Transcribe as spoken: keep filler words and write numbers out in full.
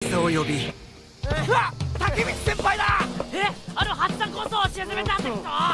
草を呼び。 うわ、竹光先輩だ。 え、あの初さんこそ教えてくれたんだけど。